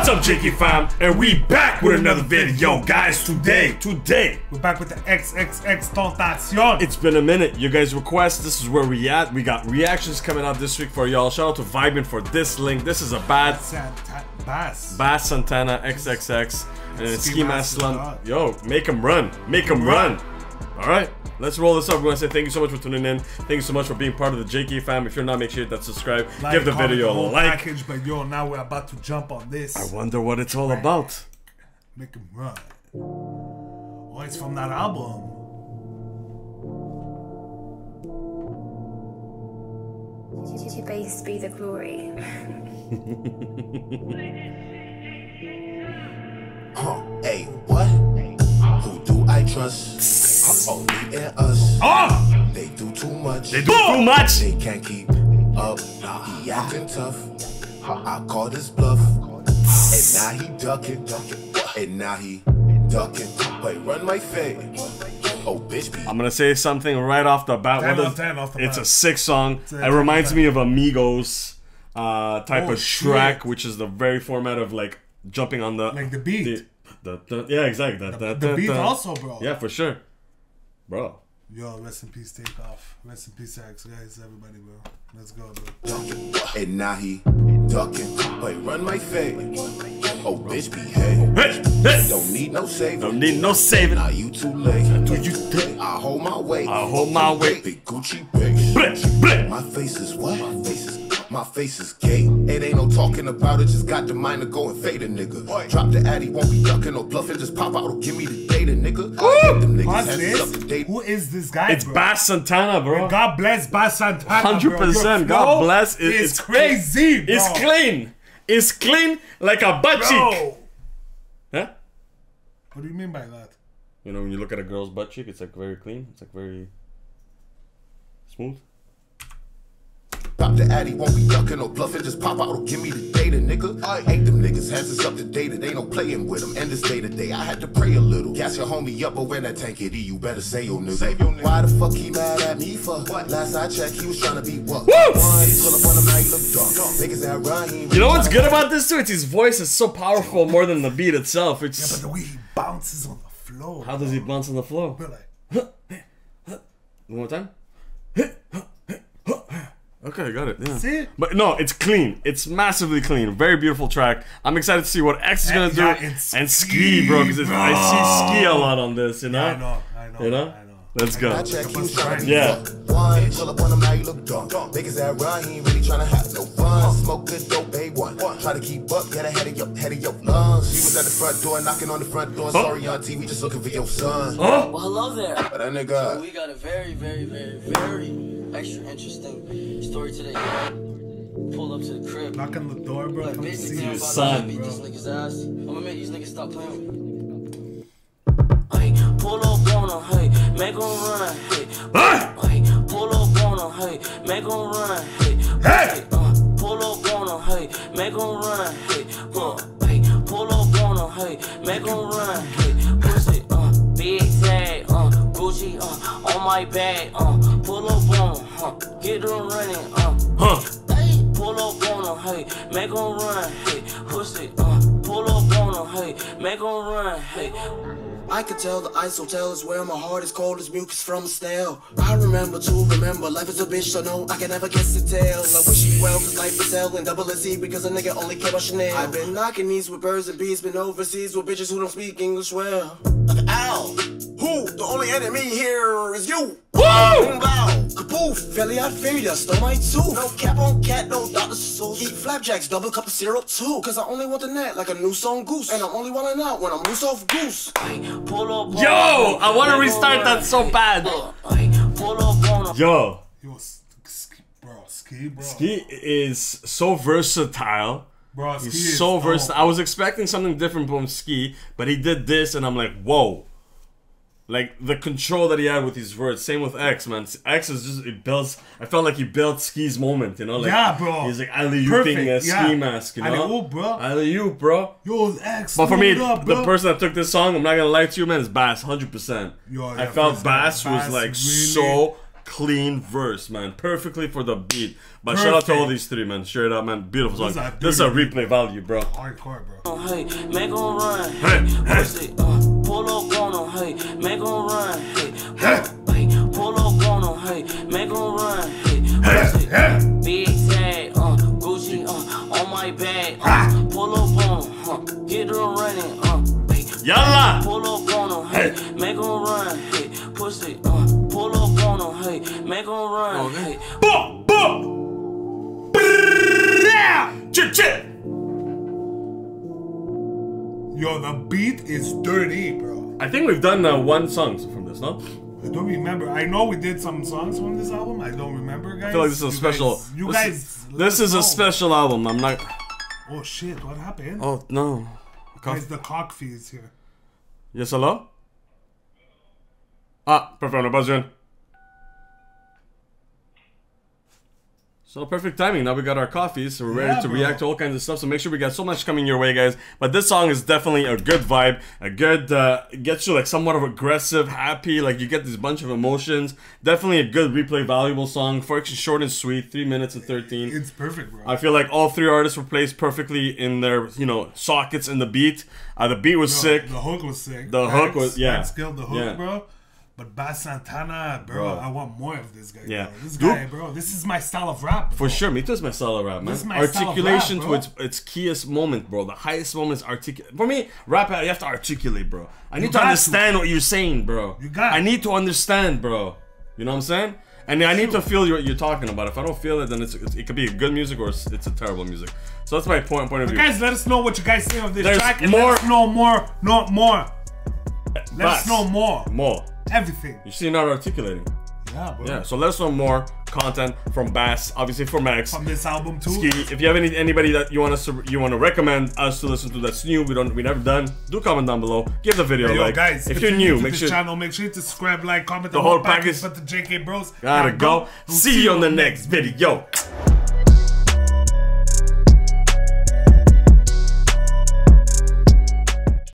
What's up, JK fam? And we back with another video, guys. Today we're back with the XXXTENTACIon. It's been a minute. You guys request. This is where we at. We got reactions coming out this week for y'all. Shout out to Vibin for this link. This is a Bass Santana XXX and it's Ski Mask slump. Yo, make him run. Make him run. All right. Let's roll this up. We want to say thank you so much for tuning in. Thank you so much for being part of the JK fam. If you're not, make sure that subscribe. Give the video a like. Package, but yo, now we're about to jump on this. I wonder what it's all about. Make him run. Oh, it's from that album. To base be the glory. Hey, what? Who do I trust? Only and us. Oh! They do too much. They do too much. They can't keep up. He acting tough. I called his bluff. And now he ducking. And now he ducking. Wait, run my face. Oh, bitch, be. I'm gonna say something right off the bat. It's a sick song. It reminds me of Amigos type of track, which is the very format of like jumping on the like the beat. Yeah, exactly. The beat also, bro. Yeah, for sure, bro. Yo, rest in peace, Takeoff. Rest in peace, X, guys, everybody, bro. Let's go, bro. And now he ducking. Wait, run my face. Oh, bitch, behave. Don't need no saving. Don't need no saving. Now you too late. I hold my weight. I hold my weight. Big Gucci base. My face is what? My face is gay. It ain't no talking about it. Just got the mind to go and fade a nigga. Drop the addy, won't be ducking or bluffing. Just pop out or give me the data, nigga. Them niggas hands up to date. Who is this guy, It's bro? Bass Santana, bro. God bless Bass Santana, 100%. God bless. It's crazy, bro. It's clean. It's clean like a butt cheek. Huh? What do you mean by that? You know, when you look at a girl's butt cheek, it's like very clean. It's like very smooth. Pop the addy, won't be ducking or bluffing. Just pop out or give me the data, nigga. I hate them niggas, hands is up to date. It ain't no playing with them. End this day to day, I had to pray a little. Gas your homie up, but when that tank hit, you better say your nigga. Why the fuck he mad at me for? What? Last I checked, he was trying to be what? Woo! Pull up on him, now he look dumb. Niggas that run, he You know what's good about this too? It's his voice is so powerful more than the beat itself. It's Yeah, but the way he bounces on the floor. How does he bounce on the floor? Bro, like, One more time. Okay, got it. Yeah. See? But no, it's clean. It's massively clean. Very beautiful track. I'm excited to see what X is gonna do and ski, bro. Because I see ski a lot on this. You know. Yeah, I know. You know. Let's go. Yeah. One, pull up on him, now you look dumb. Niggas that run, he ain't really trying to have no fun. Smoke good dope, babe, one. Try to keep up, get ahead of your lungs. He was at the front door, knocking on the front door. Sorry, auntie, we just looking for your son. Well, hello there. But that nigga. So we got a very extra interesting story today. Pull up to the crib. Knock on the door, bro. Like, Come basically, see I'm your about son, to beat bro. these niggas' ass. I'm gonna make these niggas stop playing with me. Ay, pull up on them, hey, make them run, hey. Ay, pull up on them, hey, make them run, hey. Pull up on them, hey, make them run, hey. Ay, pull up on them, hey, make them run, hey. Pussy, big tag, Gucci, on my bag, pull up on them, get them running, pull up on them, hey, make them run, hey. Pussy, pull up on them, hey, make them run, hey. I could tell the ice hotel is where my heart is cold as mucus from a stale. I remember life is a bitch, so no, I can never guess the tale. I wish you well, cause life is hell and double SE because a nigga only care about Chanel. I've been knocking knees with birds and bees, been overseas with bitches who don't speak English well. Like, ow, who? The only enemy here is you. Woo! Kaboof, Philly, I fear ya, stole my tooth. No cap on cat, no Dr. Seuss. Eat flapjacks, double cup of syrup too. Cause I only want the net like a new song goose. And I'm only wildin' out when I'm loose off goose. Pull up. Yo, I want to restart that so bad. Pull up on Yo, Ski, bro. Ski is so versatile. Bro, He's so versatile. I was expecting something different from Ski, but he did this, and I'm like, whoa. Like, the control that he had with his words. Same with X, man. X is just, it builds, I felt like he built Ski's moment, you know? Like, yeah, bro. He's like alley-ooping a Ski Mask, you know? Alley-oop, bro. Alley-oop, bro. Yo, X. But for me, the person that took this song, I'm not gonna lie to you, man, is Bass, 100%. Yo, I felt Bass was like really, so clean verse, man. Perfectly for the beat. But shout out to all these three, man. Straight up, man. Beautiful song. This is a replay value, bro. Hardcore, bro. Hey, make 'em run. Hey, Push it, pull up on 'em. Hey, make 'em run. Hey, pull up on 'em. Hey, make 'em run. Hey, push it. Big tag, Gucci, on my bag. Pull up on 'em. Get them running. Yalla! Pull up on 'em. Hey, make 'em run. Hey, push it. Pull up on 'em. Hey, make 'em run. Hey. Boom! Boom! Chit chit! Yo, the beat is dirty, bro. I think we've done one song from this, no? I don't remember. I know we did some songs from this album. I don't remember, guys. I feel like this is a special. This is a special album. I'm not. Oh shit! What happened? Oh no. Guys, the cock fees here. Yes, hello? Perfect, buzzer. So perfect timing. Now we got our coffees, so we're ready to react to all kinds of stuff. So make sure we got so much coming your way, guys. But this song is definitely a good vibe. A good, gets you like somewhat of aggressive, happy. Like you get this bunch of emotions. Definitely a good replay valuable song. Forks short and sweet, 3 minutes and 13. It's perfect, bro. I feel like all three artists were placed perfectly in their, sockets in the beat. The beat was sick. The hook was sick. The hook was, yeah. Max killed the hook, bro. But Bass Santana, bro, I want more of this guy. Yeah. Bro. This guy, bro, this is my style of rap. Bro. For sure, me too is my style of rap, man. This is my Articulation style of rap, to its keyest moment, bro. The highest moment is articulate. For me, rap, you have to articulate, bro. I need to understand what you're saying, bro. I need to understand, bro. You know what I'm saying? And I need to feel what you're talking about. If I don't feel it, then it could be good music or it's a terrible music. So that's my point of view. Guys, let us know what you guys think of this track. And let us know more. Let us know more. More. Everything. You see, not articulating. Yeah, bro. Yeah, so let us know more content from Bass, obviously from Max, from this album too. Ski. If you have anybody that you want to recommend us to listen to that's new, we never done, do comment down below. Give the video a like. Guys, if you're new, make sure channel, make sure to subscribe, like, comment the whole package. But the JK Bros Gotta go. See you on the next video.